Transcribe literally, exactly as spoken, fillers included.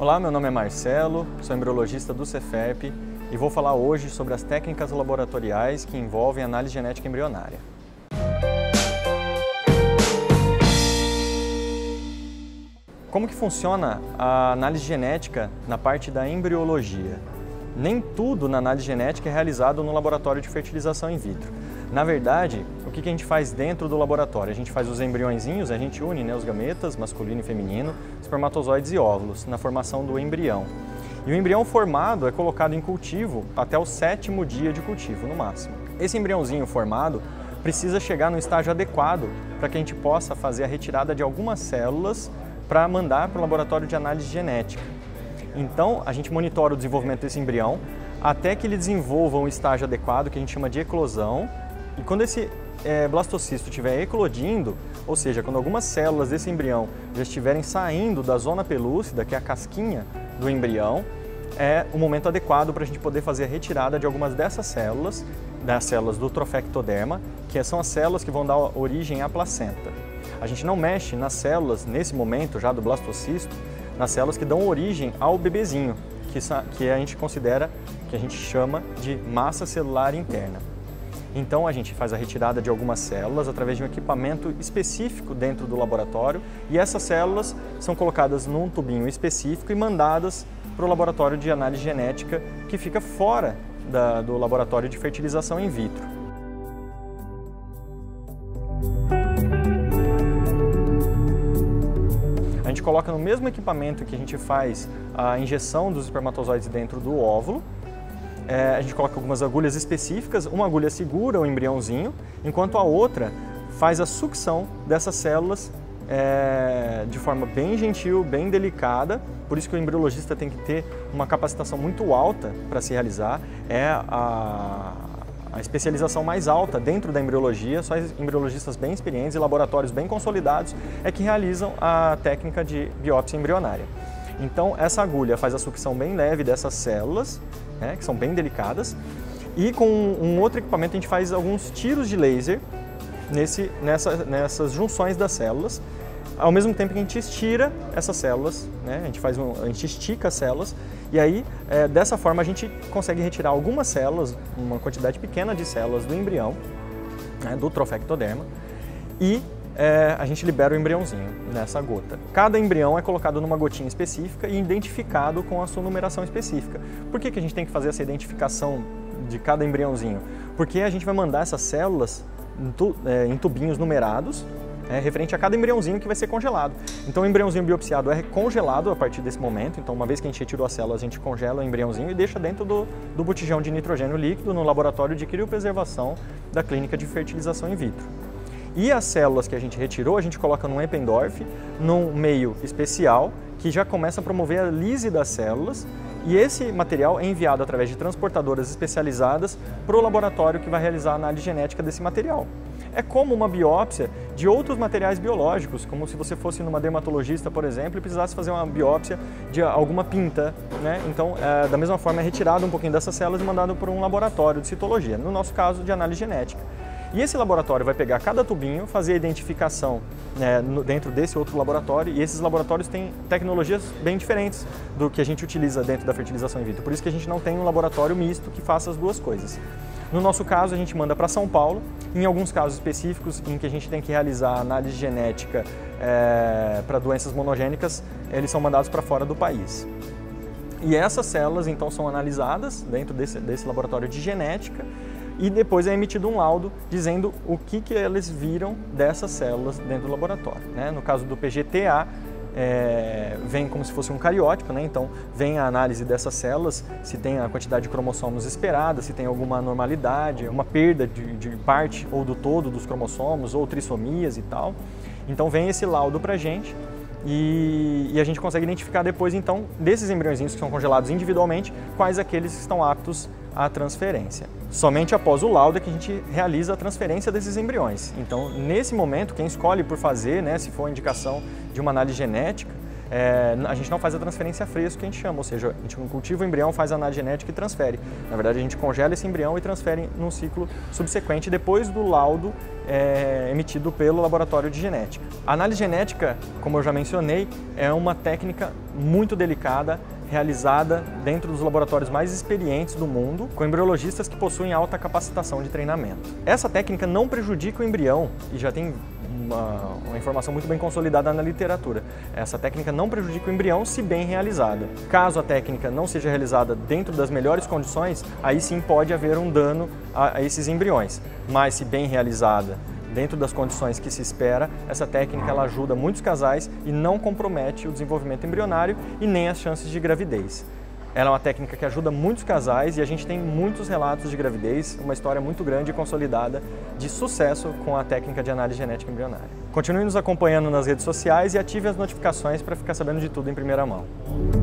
Olá, meu nome é Marcelo, sou embriologista do Cefep e vou falar hoje sobre as técnicas laboratoriais que envolvem análise genética embrionária. Como que funciona a análise genética na parte da embriologia? Nem tudo na análise genética é realizado no laboratório de fertilização in vitro. Na verdade, o que a gente faz dentro do laboratório? A gente faz os embriõezinhos, a gente une né, os gametas, masculino e feminino, espermatozoides e óvulos, na formação do embrião. E o embrião formado é colocado em cultivo até o sétimo dia de cultivo, no máximo. Esse embriãozinho formado precisa chegar no estágio adequado para que a gente possa fazer a retirada de algumas células para mandar para o laboratório de análise genética. Então, a gente monitora o desenvolvimento desse embrião até que ele desenvolva um estágio adequado, que a gente chama de eclosão. E quando esse é, blastocisto estiver eclodindo, ou seja, quando algumas células desse embrião já estiverem saindo da zona pelúcida, que é a casquinha do embrião, é o momento adequado para a gente poder fazer a retirada de algumas dessas células, das células do trofectoderma, que são as células que vão dar origem à placenta. A gente não mexe nas células, nesse momento já do blastocisto, nas células que dão origem ao bebezinho, que, que a gente considera, que a gente chama de massa celular interna. Então a gente faz a retirada de algumas células através de um equipamento específico dentro do laboratório e essas células são colocadas num tubinho específico e mandadas para o laboratório de análise genética que fica fora da, do laboratório de fertilização in vitro. A gente coloca no mesmo equipamento que a gente faz a injeção dos espermatozoides dentro do óvulo. É, a gente coloca algumas agulhas específicas, uma agulha segura o embriãozinho, enquanto a outra faz a sucção dessas células é, de forma bem gentil, bem delicada. Por isso que o embriologista tem que ter uma capacitação muito alta para se realizar. É a, a especialização mais alta dentro da embriologia, só embriologistas bem experientes e laboratórios bem consolidados é que realizam a técnica de biópsia embrionária. Então, essa agulha faz a sucção bem leve dessas células, né, que são bem delicadas, e com um outro equipamento a gente faz alguns tiros de laser nesse, nessa, nessas junções das células, ao mesmo tempo que a gente estira essas células, né, a, gente faz um, a gente estica as células, e aí, é, dessa forma, a gente consegue retirar algumas células, uma quantidade pequena de células do embrião, né, do trofectoderma, e É, a gente libera o embriãozinho nessa gota. Cada embrião é colocado numa gotinha específica e identificado com a sua numeração específica. Por que que a gente tem que fazer essa identificação de cada embriãozinho? Porque a gente vai mandar essas células em, tu, é, em tubinhos numerados, é, referente a cada embriãozinho que vai ser congelado. Então o embriãozinho biopsiado é congelado a partir desse momento, então uma vez que a gente retirou as células, a gente congela o embriãozinho e deixa dentro do, do botijão de nitrogênio líquido no laboratório de criopreservação da clínica de fertilização in vitro. E as células que a gente retirou, a gente coloca num Eppendorf, num meio especial, que já começa a promover a lise das células, e esse material é enviado através de transportadoras especializadas para o laboratório que vai realizar a análise genética desse material. É como uma biópsia de outros materiais biológicos, como se você fosse numa dermatologista, por exemplo, e precisasse fazer uma biópsia de alguma pinta, né? Então, é, da mesma forma, é retirado um pouquinho dessas células e mandado para um laboratório de citologia, no nosso caso, de análise genética. E esse laboratório vai pegar cada tubinho, fazer a identificação né, no, dentro desse outro laboratório, e esses laboratórios têm tecnologias bem diferentes do que a gente utiliza dentro da fertilização in vitro. Por isso que a gente não tem um laboratório misto que faça as duas coisas. No nosso caso, a gente manda para São Paulo, em alguns casos específicos em que a gente tem que realizar análise genética é, para doenças monogênicas, eles são mandados para fora do país. E essas células, então, são analisadas dentro desse, desse laboratório de genética, e depois é emitido um laudo dizendo o que, que eles viram dessas células dentro do laboratório. Né? No caso do P G T A, é, vem como se fosse um cariótipo, né? Então vem a análise dessas células, se tem a quantidade de cromossomos esperada, se tem alguma anormalidade, uma perda de, de parte ou do todo dos cromossomos, ou trissomias e tal. Então vem esse laudo para a gente. E, e a gente consegue identificar depois, então, desses embriõezinhos que são congelados individualmente, quais aqueles que estão aptos à transferência. Somente após o laudo é que a gente realiza a transferência desses embriões. Então, nesse momento, quem escolhe por fazer, né, se for indicação de uma análise genética, é, a gente não faz a transferência a fresco, que a gente chama, ou seja, a gente cultiva o embrião, faz a análise genética e transfere. Na verdade, a gente congela esse embrião e transfere num ciclo subsequente, depois do laudo é, emitido pelo laboratório de genética. A análise genética, como eu já mencionei, é uma técnica muito delicada, realizada dentro dos laboratórios mais experientes do mundo, com embriologistas que possuem alta capacitação de treinamento. Essa técnica não prejudica o embrião, e já tem uma, uma informação muito bem consolidada na literatura. Essa técnica não prejudica o embrião se bem realizada. Caso a técnica não seja realizada dentro das melhores condições, aí sim pode haver um dano a, a esses embriões. Mas se bem realizada, dentro das condições que se espera, essa técnica ela ajuda muitos casais e não compromete o desenvolvimento embrionário e nem as chances de gravidez. Ela é uma técnica que ajuda muitos casais e a gente tem muitos relatos de gravidez, uma história muito grande e consolidada de sucesso com a técnica de análise genética embrionária. Continue nos acompanhando nas redes sociais e ative as notificações para ficar sabendo de tudo em primeira mão.